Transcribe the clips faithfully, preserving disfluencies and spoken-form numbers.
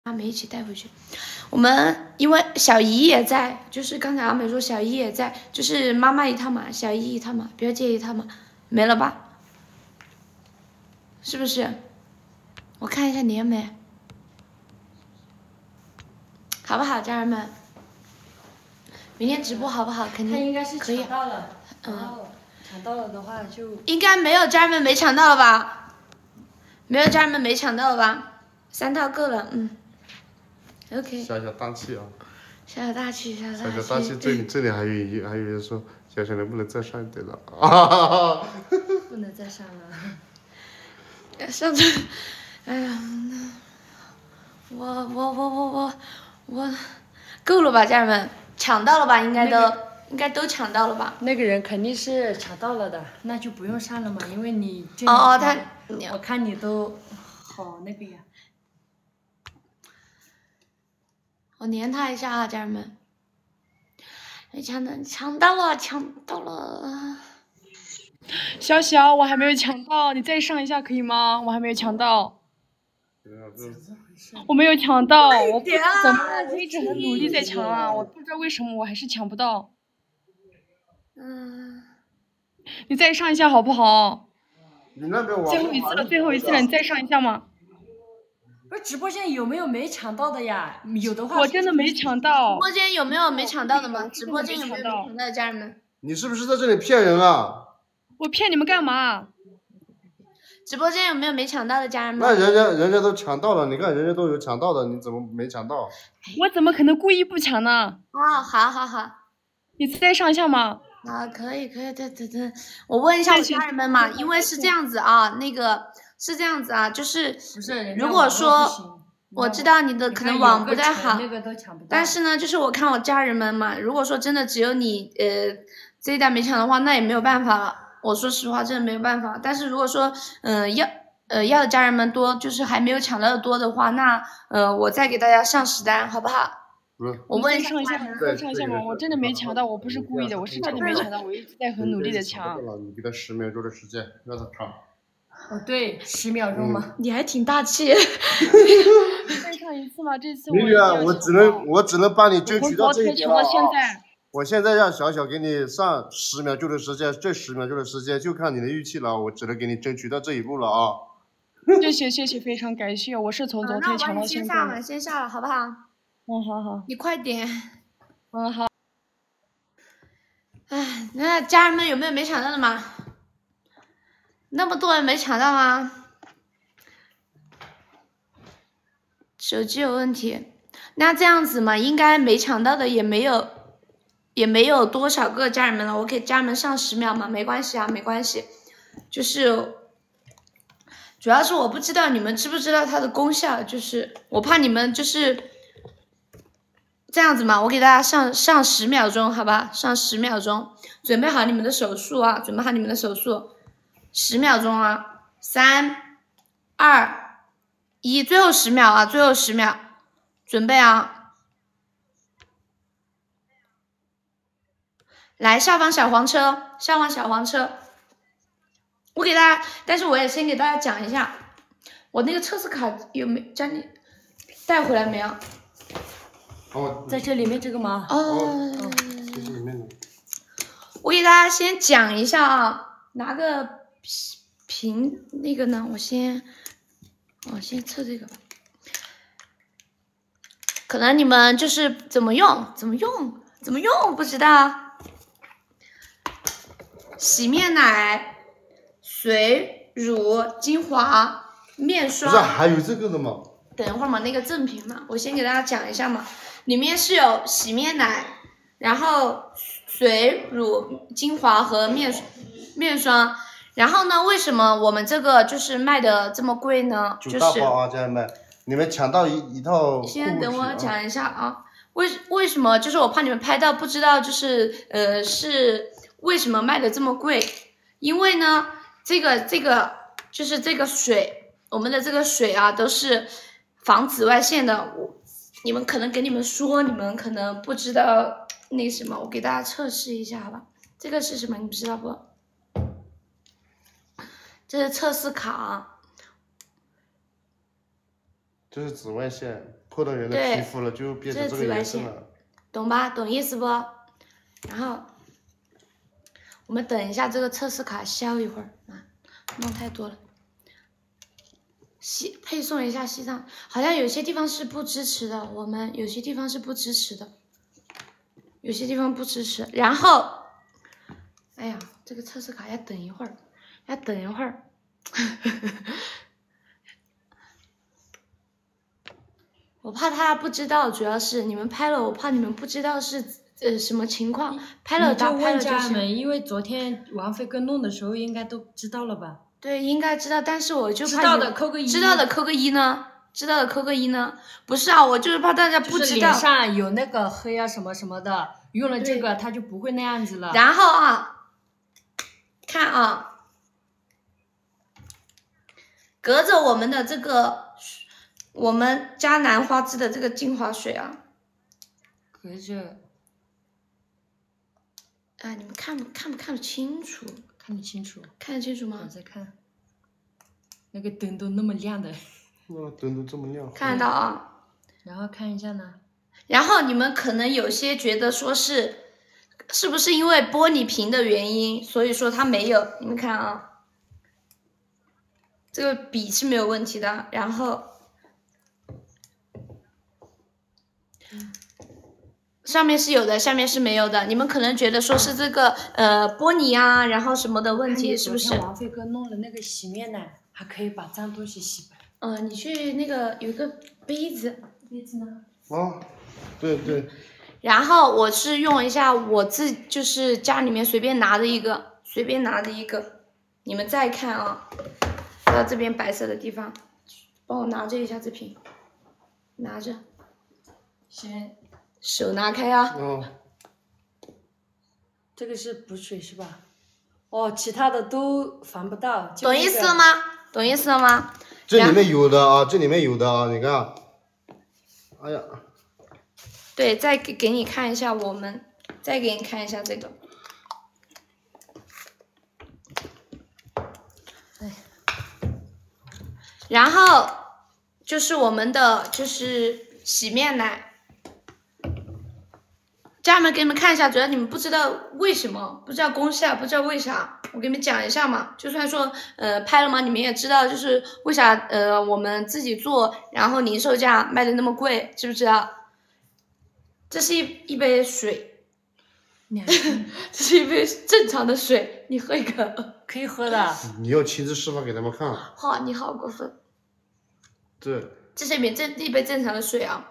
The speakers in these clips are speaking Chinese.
阿美一起带回去。我们因为小姨也在，就是刚才阿美说小姨也在，就是妈妈一套嘛，小姨一套嘛，表姐一套嘛，没了吧？是不是？我看一下年没，好不好，家人们？明天直播好不好？肯定他应该是可以抢到了， 嗯， 然后抢到了的话就应该没有家人们没抢到了吧？没有家人们没抢到了吧？三套够了，嗯。OK。 小小大气啊！ 小小大气，小小小小大气，这里这里还有一还有人说，小小能不能再上一点了？啊！ 不能再上了。 上次，哎呀，我我我我我我，够了吧，家人们，抢到了吧？应该都、那个、应该都抢到了吧？ 那个人肯定是抢到了的，那就不用上了嘛，因为你这哦哦，他， 我看你都好那个呀。 我粘他一下啊，家人们。你抢的抢到了，抢到了。 小小，我还没有抢到，你再上一下可以吗？我还没有抢到。我没有抢到，我不知道怎么，我一直很努力在抢啊，我不知道为什么我还是抢不到。 嗯。 你再上一下好不好？ 你那边最后一次了，最后一次了，你再上一下嘛。 不是直播间有没有没抢到的呀？有的话我真的没抢到。 直播间有没有没抢到的吗？直播间有没有没抢到的家人们？ 你是不是在这里骗人啊？ 我骗你们干嘛？ 直播间有没有没抢到的家人们？ 那人家人家都抢到了，你看人家都有抢到的，你怎么没抢到？ 我怎么可能故意不抢呢？ 哦，好好好。 你再上一下嘛。 啊，可以可以，对对对，我问一下我家人们嘛，因为是这样子啊，那个是这样子啊，就是如果说我知道你的可能网不太好，但是呢，就是我看我家人们嘛，如果说真的只有你呃这一单没抢的话，那也没有办法了。我说实话，真的没有办法。但是如果说嗯、呃、要呃要的家人们多，就是还没有抢到的多的话，那呃我再给大家上十单，好不好？我问一下， 上一下嘛，再上一下嘛，我真的没抢到，我不是故意的，我是真的没抢到，我一直在很努力的抢。 你给他十秒钟的时间，让他唱。 哦，对，十秒钟嘛。 你还挺大气。 再上一次嘛，这次我。 明远，我只能我只能帮你争取到这一点了。 我现在。 我现在让小小给你上十秒钟的时间，这十秒钟的时间就看你的运气了，我只能给你争取到这一步了啊。 谢谢谢谢，非常感谢，我是从昨天抢到现在。 那我先下了，先下了，好不好？ 嗯，好好。 你快点。 嗯，好。 哎，那家人们有没有没抢到的吗？那么多人没抢到吗？手机有问题。那这样子嘛，应该没抢到的也没有，也没有多少个家人们了。我给家人们上十秒嘛，没关系啊，没关系。就是主要是我不知道你们知不知道它的功效，就是我怕你们就是这样子嘛。我给大家上上十秒钟，好吧？上十秒钟，准备好你们的手速啊，准备好你们的手速，十秒钟啊，三、二、一，最后十秒啊，最后十秒。准备啊！来，下方小黄车，下方小黄车，我给大家，但是我也先给大家讲一下，我那个测试卡有没有将你带回来没有？ 哦， 在这里面这个吗？ 哦， 这里面。 我给大家先讲一下啊，拿个屏那个呢，我先，我先测这个吧。可能你们就是怎么用怎么用怎么用不知道。洗面奶、水、乳、精华、面霜。 不是还有这个的吗？ 等一会儿嘛，那个赠品嘛，我先给大家讲一下嘛。里面是有洗面奶，然后水、乳、精华和面面霜。然后呢，为什么我们这个就是卖的这么贵呢？就是九大包啊，家人们。你们抢到一一套， 先等我讲一下啊，为为什么？就是我怕你们拍到不知道，就是呃是为什么卖的这么贵？因为呢，这个这个就是这个水，我们的这个水啊都是防紫外线的。我你们可能给你们说，你们可能不知道那什么，我给大家测试一下好吧？这个是什么？你们知道不？这是测试卡。 这是紫外线。 破到人的皮肤了，就变成这个颜色了， 懂吧？懂意思不？然后我们等一下这个测试卡消一会儿啊，弄太多了。西配送一下西藏，好像有些地方是不支持的，我们有些地方是不支持的，有些地方不支持。然后，哎呀，这个测试卡要等一会儿，要等一会儿。我怕他不知道，主要是你们拍了，我怕你们不知道是呃什么情况。拍了打拍了就行。 因为昨天王菲哥弄的时候应该都知道了吧？ 对，应该知道，但是我就怕知道的扣个一， 知道的扣个一呢，知道的扣个一呢。不是啊，我就是怕大家不知道。 就是脸上有那个黑啊什么什么的，用了这个它就不会那样子了。 然后啊，看啊，隔着我们的这个。我们加兰花枝的这个精华水啊， 隔着， 哎，你们看不看不看得清楚？ 看得清楚， 看得清楚吗？ 我在看，那个灯都那么亮的， 那灯都这么亮， 看得到啊。 然后看一下呢， 然后你们可能有些觉得说是，是不是因为玻璃瓶的原因，所以说它没有？你们看啊，这个笔是没有问题的，然后。上面是有的，下面是没有的。你们可能觉得说是这个呃玻璃啊，然后什么的问题，是不是？ 王菲哥弄了那个洗面奶，还可以把脏东西洗白。 嗯、呃，你去那个有一个杯子， 杯子呢？ 哦，对对。 然后我是用一下我自就是家里面随便拿的一个，随便拿的一个，你们再看啊，到这边白色的地方，帮我拿着一下这瓶，拿着， 先。 手拿开啊！ 哦， 这个是补水是吧？哦，其他的都防不到。 懂意思了吗？懂意思了吗？ 这里面有的啊，这里面有的啊，你看。哎呀。 对，再给给你看一下我们，再给你看一下这个。然后就是我们的就是洗面奶。家人们给你们看一下，主要你们不知道为什么，不知道功效，不知道为啥，我给你们讲一下嘛。就算说呃拍了嘛，你们也知道，就是为啥呃我们自己做，然后零售价卖的那么贵，知不知道？这是一一杯水，这是一杯正常的水，你喝一个， 可以喝的。 你要亲自示范给他们看。 好，你好过分。 这。 这是一杯正一杯正常的水啊。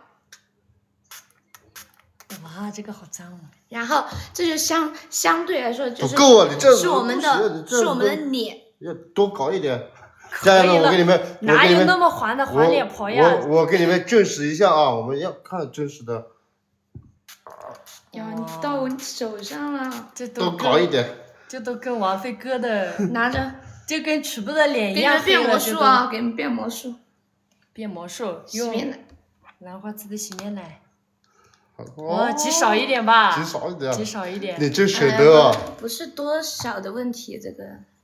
哇，这个好脏啊！ 然后这就相相对来说就是不够啊，你这是我们的，是我们的脸， 要多搞一点。家人们，我给你们， 哪有那么黄的黄脸婆呀？ 我我给你们证实一下啊，我们要看真实的。 呀，你到我手上了， 这多搞一点， 这都跟王菲哥的拿着， 就跟曲布的脸一样。 给你们变魔术啊！给你们变魔术， 变魔术， 洗面奶， 兰花籽的洗面奶。 哇、 哦，挤少一点吧， 挤少一点， 挤少一点。 你真舍得啊！ 不是多少的问题，这个。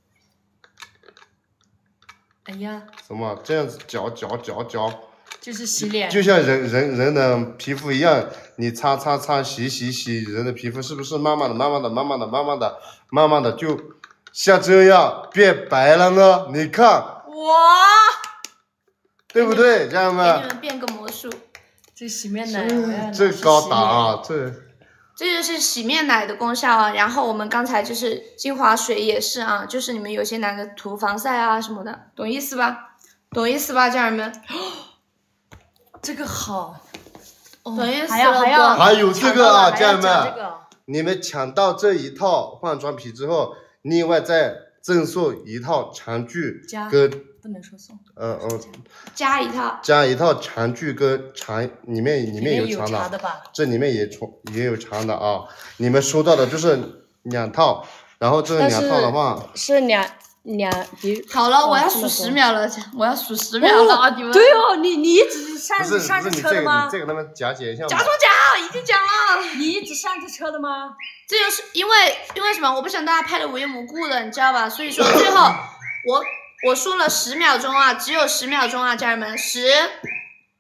哎呀， 什么这样子搅搅搅搅？ 就是洗脸， 就像人人人的皮肤一样，你擦擦擦，洗洗洗，人的皮肤是不是慢慢的、慢慢的、慢慢的、慢慢的、慢慢的就像这样变白了呢？你看， 哇， 对不对，家人们？ 给你们变个魔术。 这洗面奶， 这高档啊，这。 这就是洗面奶的功效啊。然后我们刚才就是精华水也是啊，就是你们有些男的涂防晒啊什么的，懂意思吧？懂意思吧，家人们？ 这个好， 懂意思还要还要还有这个啊，家人们， 这个、 你们抢到这一套化妆品之后，另外再赠送一套长具跟。 不能说送， 呃呃， 加一套， 加一套长具跟长，里面里面有长的， 的吧？ 这里面也长也有长的啊。你们收到的就是两套，然后这两套的话是两两，比好了，我要数十秒了，我要数十秒了啊！你们对哦，你你一直上不是上不是你这个你这个他们讲解一下， 假装讲，已经讲了。 你一直上这车的吗？ 这就是因为因为什么？我不想大家拍的无缘无故的，你知道吧？所以说最后我。我说了十秒钟啊，只有十秒钟啊，家人们，十、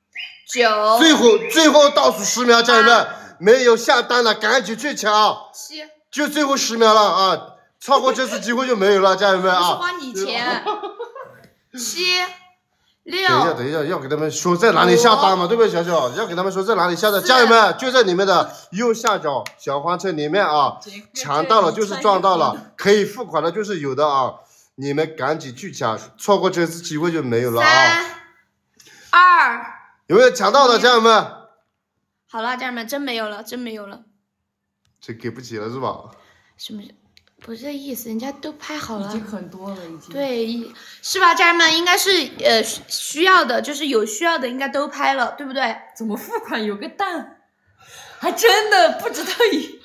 九， 最后最后倒数十秒，家人们，没有下单的赶紧去抢， 七， 就最后十秒了啊！超过这次机会就没有了，家人们不是啊！ 花你钱。七，六， 等一下，等一下，要给他们说在哪里下单嘛，对不对，小小？要给他们说在哪里下单，家人们就在你们的右下角小黄车里面啊，抢到了就是赚到了，可以付款的就是有的啊，你们赶紧去抢，错过这次机会就没有了啊！ 三，二， 有没有抢到的，家人们？ 好了，家人们，真没有了，真没有了。 这给不起了是吧？ 什么？不是这意思，人家都拍好了， 已经很多了，已经。 对，是吧，家人们？应该是呃需要的，就是有需要的应该都拍了，对不对？ 怎么付款有个蛋？还真的不知道一，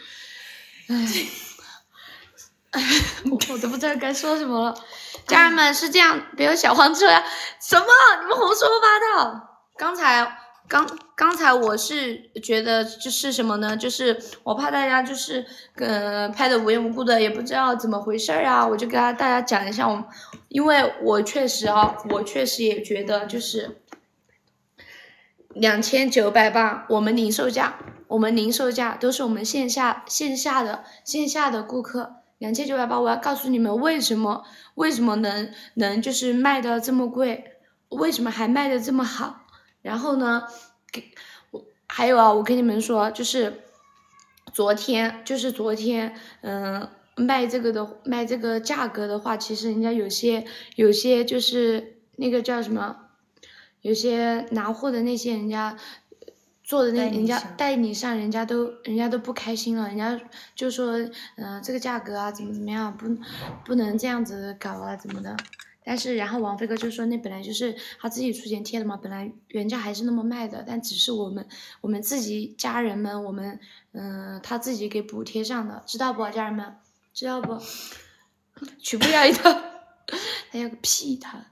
哎，我我都不知道该说什么了。家人们是这样，别有小黄车呀？什么？你们胡说八道！刚才刚刚才我是觉得就是什么呢？就是我怕大家就是呃拍的无缘无故的，也不知道怎么回事啊，我就给大家讲一下我，因为我确实啊，我确实也觉得就是两千九百八，我们零售价，我们零售价都是我们线下线下的线下的顾客。两千九百八，我要告诉你们为什么为什么能能就是卖的这么贵，为什么还卖的这么好？然后呢，给我还有啊，我跟你们说，就是昨天就是昨天，嗯、呃，卖这个的卖这个价格的话，其实人家有些有些就是那个叫什么，有些拿货的那些人家。做的那人家代理商，人家都人家都不开心了，人家就说，嗯、呃，这个价格啊，怎么怎么样，不不能这样子搞啊，怎么的？但是然后王飞哥就说，那本来就是他自己出钱贴的嘛，本来原价还是那么卖的，但只是我们我们自己家人们，我们嗯、呃、他自己给补贴上的，知道不，家人们？知道不？取不了一套，他要个屁他！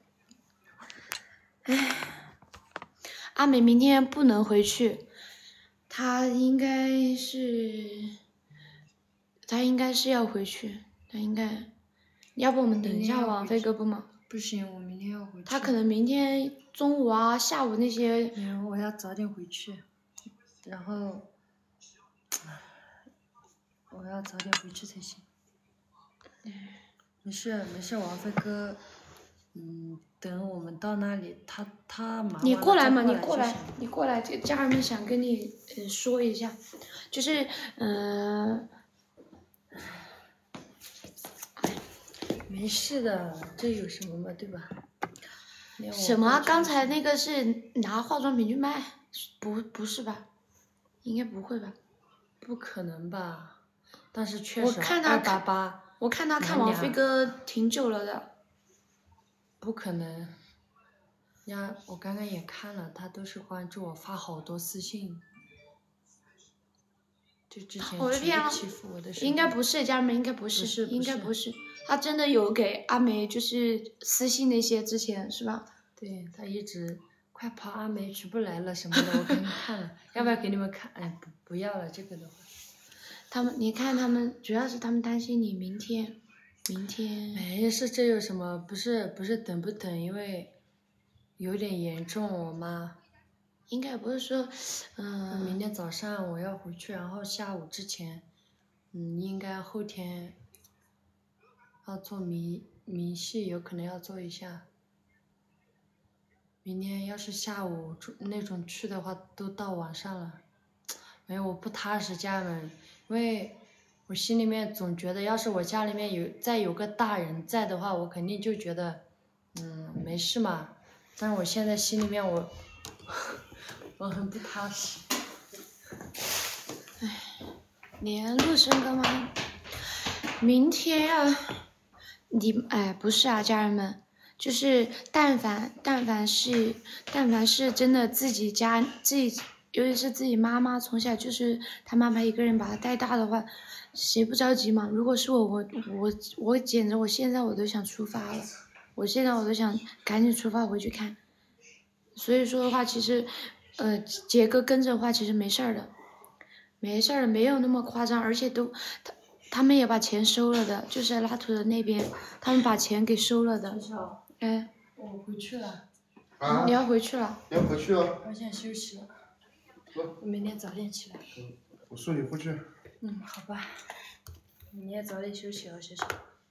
唉。阿美明天不能回去，她应该是，她应该是要回去，她应该，要不我们等一下王飞哥不吗？ 不行，我明天要回去。 他可能明天中午啊、下午那些。 没有，我要早点回去，然后，我要早点回去才行。没事没事，王飞哥，嗯。等我们到那里，他他忙完了你过来嘛， 你过来，你过来，这家人们想跟你呃说一下，就是嗯、 呃，没事的，这有什么嘛，对吧？ 什么？刚才那个是拿化妆品去卖？不，不是吧？应该不会吧？ 不可能吧？但是确实， 二八八， 我看他看王飞哥挺久了的。 不可能，呀！我刚刚也看了，他都是关注我，发好多私信。就之前欺负我的时候。 应该不是，家人们应该不是， 不是应该不是。他真的有给阿梅就是私信那些之前是吧？ 对，他一直快跑，阿梅出不来了什么的，我给你看了，要不要给你们看？哎，不不要了，这个的话。 他们，你看他们，主要是他们担心你明天。明天没事，这有什么？不是不是等不等，因为有点严重，我妈。 应该不是说，嗯、呃。 明天早上我要回去，然后下午之前，嗯，应该后天要做明明细，有可能要做一下。明天要是下午那种去的话，都到晚上了。没有，我不踏实，家人们，因为。我心里面总觉得，要是我家里面有再有个大人在的话，我肯定就觉得，嗯，没事嘛。但是我现在心里面我，我很不踏实。 唉，连陆生哥吗？明天要，你哎不是啊，家人们，就是但凡但凡是但凡是真的自己家自己，尤其是自己妈妈从小就是他妈妈一个人把他带大的话。谁不着急嘛？如果是我，我我我简直，我现在我都想出发了，我现在我都想赶紧出发回去看。所以说的话，其实，呃，杰哥跟着的话，其实没事儿的，没事儿的，没有那么夸张，而且都他他们也把钱收了的，就是拉图的那边，他们把钱给收了的。哎， 我回去了。 啊你要回去了？ 你要回去啊？ 我想休息了， 走我明天早点起来。 我送你回去。 嗯，好吧，明天早点休息哦，谢谢。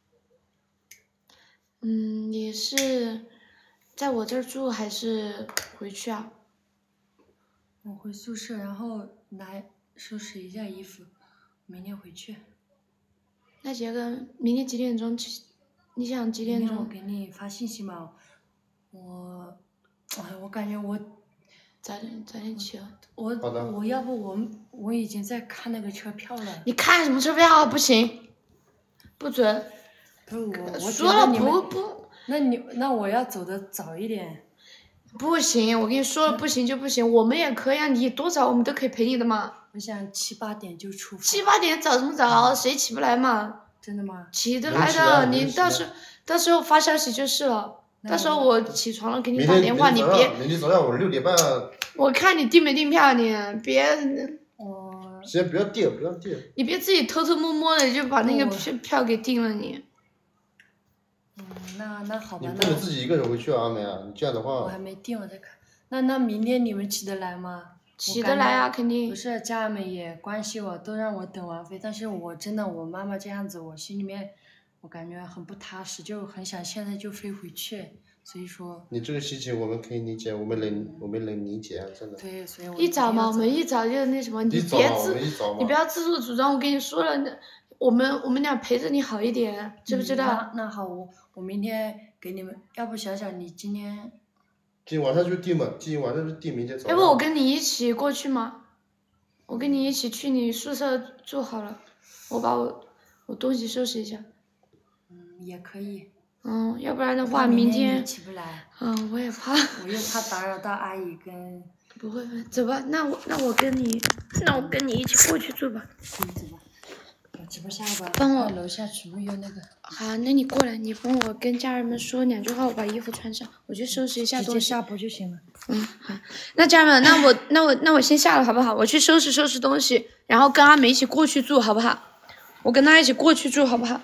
嗯，你是在我这儿住还是回去啊？ 我回宿舍，然后来收拾一下衣服，明天回去。 那杰哥，明天几点钟起？你想几点明天我钟？ 给你发信息嘛，我，哎，我感觉我早点早点起啊！ 我好的我要不我我已经在看那个车票了。 你看什么车票？不行，不准！ 不是我，我说了觉得你们不不那你那我要走的早一点。 不行，我跟你说了不行就不行，我们也可以啊，你多早我们都可以陪你的嘛。 我想七八点就出发。 七八点早什么早？谁起不来嘛？ 真的吗？ 起得来能起来的， 能起来你到时到时候发消息就是了。 那到时候我起床了给你明天打电话，你别， 明天早上明天早上我六点半， 我看你订没订票，你别我先不要订，不要订。 你别自己偷偷摸摸的就把那个我票票给订了你。 嗯，那那好你吧，那不能自己一个人回去啊，阿美啊！你这样的话我还，没定，我再看。那那明天你们起得来吗？ 起得来啊，肯定不。是，家人们也关心我，都让我等完飞，但是我真的，我妈妈这样子，我心里面，我感觉很不踏实，就很想现在就飞回去，所以说， 你这个心情我们可以理解，我们能我们能理解啊，真的。 对，所以我一早嘛，我们一一早就那什么，你一早嘛，我别自们一早嘛。 你不要自作主张，我跟你说了，那我们我们俩陪着你好一点，知不知道？ 那那好，我我明天给你们，要不想想你今天， 今晚上就订嘛，今晚上就订，明天早上。 要不我跟你一起过去吗？我跟你一起去你宿舍住好了，我把我我东西收拾一下。 嗯，也可以。 嗯，要不然的我话， 怕明天明天你起不来， 嗯，我也怕。 我又怕打扰到阿姨跟， 不会不会，走吧，那我那我跟你，那我跟你一起过去住吧。 可以走吧。我直播下吧， 帮我楼下全部有那个。 好，那你过来，你帮我跟家人们说两句话，我把衣服穿上，我去收拾一下东西。 直接下播就行了。 嗯，好，那家人们，那我那我那我先下了，好不好？我去收拾收拾东西，然后跟阿美一起过去住，好不好？我跟她一起过去住，好不好？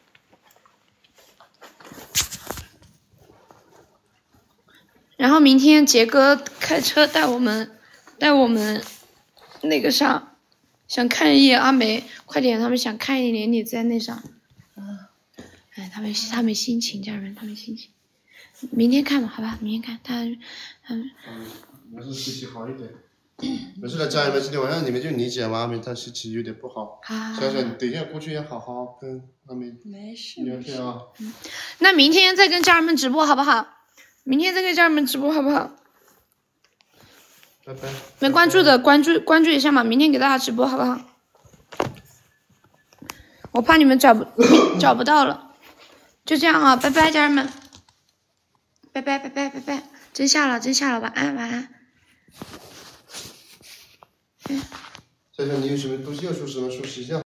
然后明天杰哥开车带我们，带我们那个啥。想看一眼阿梅，快点！他们想看一眼你在那上。 啊， 哎，他们他没心情，家人们，他没心情。明天看吧，好吧，明天看。他，他们。 嗯，还是心情好一点。没事的，家人们，今天晚上你们就理解嘛，阿梅她心情有点不好。 好。 想想，等一下过去要好好跟阿梅没事。 聊天啊。 嗯。那明天再跟家人们直播好不好？明天再跟家人们直播好不好？ 拜拜。 没关注的关注关注一下嘛，明天给大家直播好不好？我怕你们找不找不到了，就这样啊，拜拜，家人们，拜拜拜拜拜拜，真下了真下了，晚安晚安。 想想你有什么东西要收拾吗？收拾一下。